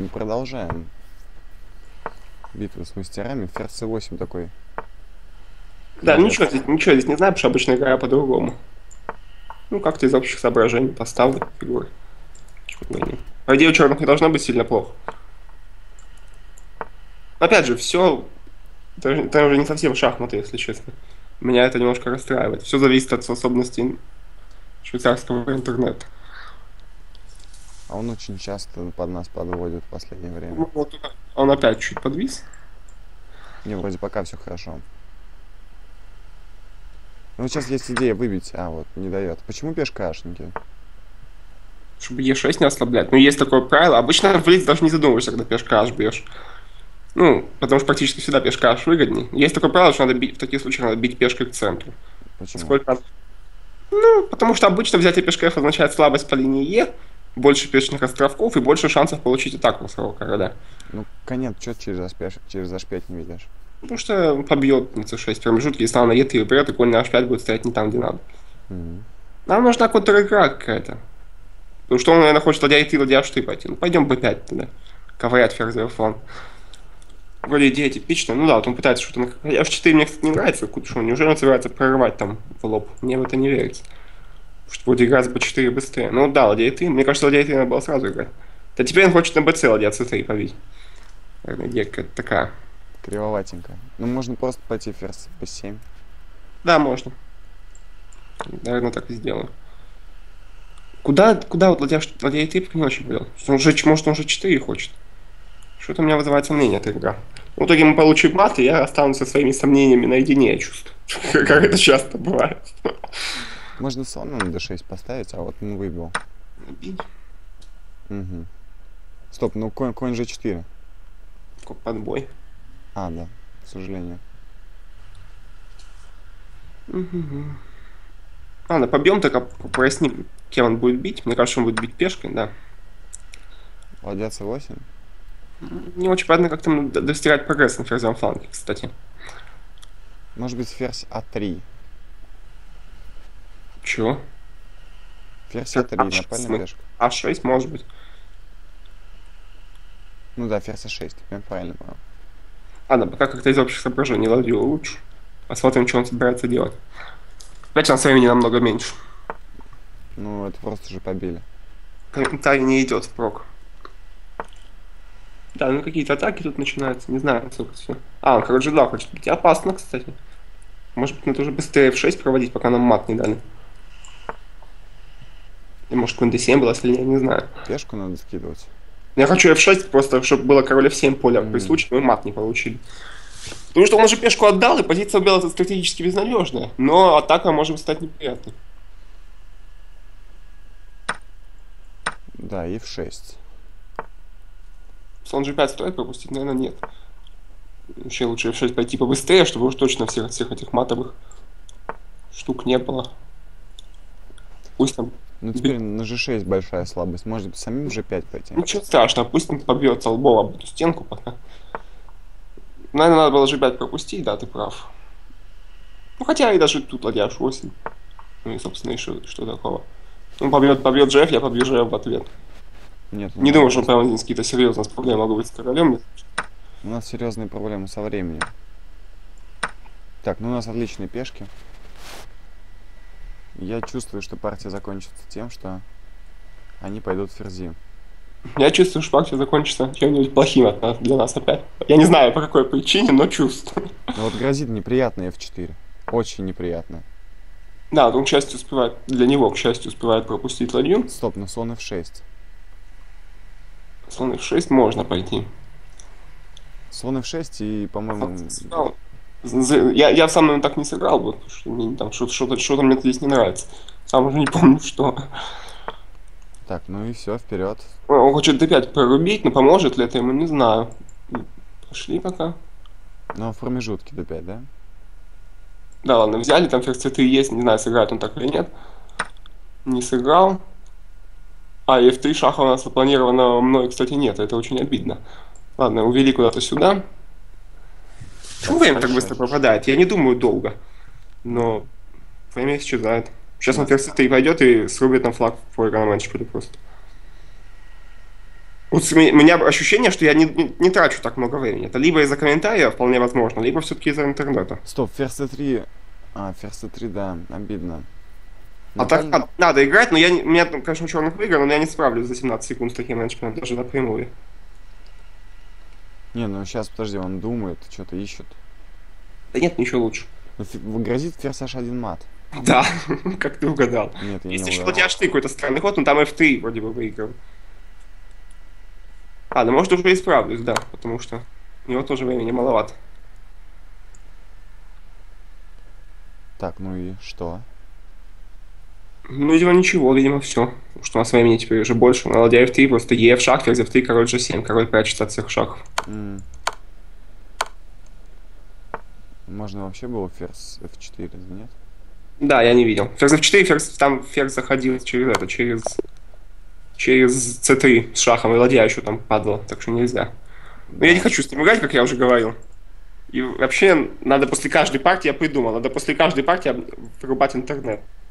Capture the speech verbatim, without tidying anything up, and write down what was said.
мы продолжаем битву с мастерами. Ферзь цэ восемь такой. Да, Князь. ничего здесь, ничего здесь не знаю, потому что обычно играю по-другому. Ну, как-то из общих соображений поставлю фигуры. Почему бы и нет. По идее, у черных не должно быть сильно плохо. Опять же, все. Это, это уже не совсем шахматы, если честно. Меня это немножко расстраивает. Все зависит от способностей швейцарского интернета. А он очень часто под нас подводит в последнее время. Ну, вот он опять чуть подвис. Не, вроде пока все хорошо. Ну, сейчас есть идея выбить, а вот не дает. Почему пешка ашники? Чтобы е шесть не ослаблять. Ну, есть такое правило. Обычно в лиц даже не задумываешься, когда пешка аш бьешь. Ну, потому что практически всегда пешка аш выгоднее. Есть такое правило, что надо бить, в таких случаях надо бить пешкой к центру. Почему? Сколько? Ну, потому что обычно взятие пешка эф означает слабость по линии Е, больше пешечных островков и больше шансов получить атаку своего короля. Ну, конец, что через аш пять, через аш пять не видишь? Потому что побьет на цэ шесть промежутки, если она на е три упрет, и конь на аш пять будет стоять не там, где надо. Мгм. Нам нужна контр-игра какая-то. Потому что он, наверное, хочет ладья и ты, ладья аш три пойти. Ну, пойдем бэ пять тогда. Ковырять ферзевый фон. Вроде идея типичная. Ну да, вот он пытается что-то на... аш четыре мне, кстати, не нравится. Что, неужели он собирается прорывать там в лоб? Мне в это не верится. Потому что вроде играть с бэ четыре быстрее. Ну да, ладья и ты. Мне кажется, ладья и ты надо было сразу играть. Да теперь он хочет на бэ цэ ладья цэ три побить. Наверное, идея какая-то такая. Кривоватенько. Ну, можно просто пойти ферзь бэ семь. Да, можно. Наверное, так и сделаю. Куда, куда вот ладья, ладья и три не очень понял. Он же, может, он же четыре хочет. Что-то у меня вызывает сомнение эта игра. В итоге мы получим мат, и я останусь со своими сомнениями наедине, я чувствую. Как это часто бывает. Можно слона на дэ шесть поставить, а вот он выбил. Угу. Стоп, ну конь, конь же четыре. Подбой. А, да, к сожалению. Ладно, побьем, только проясни, кем он будет бить. Мне кажется, он будет бить пешкой, да. Ладья цэ восемь. Не очень понятно, как там д- достигать прогресс на ферзевом фланге, кстати. Может быть, ферзь а три. Чего? Ферзь а три, А шесть, напальная мы- пешка. а шесть, может быть. Ну да, ферзь а шесть, я правильно понял. Ладно, пока как-то из общих соображений ладью лучше. Посмотрим, что он собирается делать. Опять у нас времени намного меньше. Ну, это просто же побили. Комментарий не идет впрок. Да, ну какие-то атаки тут начинаются, не знаю, насколько все. А, он, короче, да, хочет быть. Опасно, кстати. Может быть, надо уже быстрее эф шесть проводить, пока нам мат не дали. И может, конь дэ семь было сильнее, не знаю. Пешку надо скидывать. Я хочу эф шесть просто, чтобы было король эф семь поля, при Мгм. случае мы мат не получили. Потому что он уже пешку отдал, и позиция у белого стратегически безнадежная. Но атака может стать неприятной. Да, и в шесть. Слон же пять стоит пропустить? Наверное, нет. Вообще лучше эф шесть пойти побыстрее, чтобы уж точно всех, всех этих матовых штук не было. Пусть там... Ну, теперь на же шесть большая слабость. Может быть, самим же пять пойти. Ничего страшного, пусть он побьется лбом об эту стенку пока. Наверное, надо было же пять пропустить, да, ты прав. Ну, хотя и даже тут ладья аш восемь. Ну и, собственно, и что, что такого. Он побьет, побьет же эф, я побью же эф в ответ. Нет, Не ну, думаю, что прямо здесь какие-то серьезные проблемы могут быть с королем. у нас серьезные проблемы со временем. Так, ну у нас отличные пешки. Я чувствую, что партия закончится тем, что они пойдут в ферзи. Я чувствую, что партия закончится чем-нибудь плохим от нас, для нас опять. Я не знаю, по какой причине, но чувствую. Ну вот грозит неприятно эф четыре. Очень неприятно. Да, он, к счастью, успевает, для него, к счастью, успевает пропустить ладью. Стоп, ну слон эф шесть. Слон эф шесть можно пойти. Слон эф шесть и, по-моему... Сыграл. За- Я, я сам, наверное, так не сыграл бы, потому что мне там что-то, что-то, что-то мне здесь не нравится. Сам уже не помню, что. Так, ну и все, вперед. Он хочет дэ пять прорубить, но поможет ли это ему, не знаю. Пошли пока. Ну, в промежутке дэ пять, да? Да, ладно, взяли, там ферзь цэ три есть, не знаю, сыграет он так или нет. Не сыграл. А, и эф три шаха у нас запланировано мной, кстати, нет, это очень обидно. Ладно, увели куда-то сюда. Почему время так быстро пропадает? Я не думаю долго. Но время исчезает. Сейчас он ферзь цэ три пойдет и срубит нам флаг в проигранном матче просто. Вот у меня у меня ощущение, что я не, не, не трачу так много времени. Это либо из-за комментариев, вполне возможно, либо все-таки из-за интернета. Стоп, ферзь c три. А, ферзь c три, да, обидно. А так Наталь- надо, надо играть, но я, не- у меня, там, конечно, черных выиграл, но я не справлюсь за семнадцать секунд с таким матчем, даже напрямую. Не, ну сейчас, подожди, он думает, что-то ищет. Да нет, ничего лучше. Ну, фи- грозит ферзь h один мат. Да, как ты угадал. Нет, я Есть не еще угадал. ладья ты какой-то странный ход, но там эф три вроде бы выиграл. А, ну может уже исправлюсь, да, потому что у него тоже времени маловато. Так, ну и что? Ну, видимо, ничего, видимо, все. Потому что у нас времени теперь уже больше. На ладья эф три просто е в шаг, ферзь эф три, король же семь. Король прячется от всех шагов. М. Можно вообще было ферзь эф четыре, да нет? Да, я не видел. Ферзь эф четыре, ферзь, там ферзь заходил через это, через... Через цэ три с шахом, и ладья еще там падала, так что нельзя. Но я не Да. хочу с ним играть, как я уже говорил. И вообще, надо после каждой партии, я придумал, надо после каждой партии об- вырубать интернет.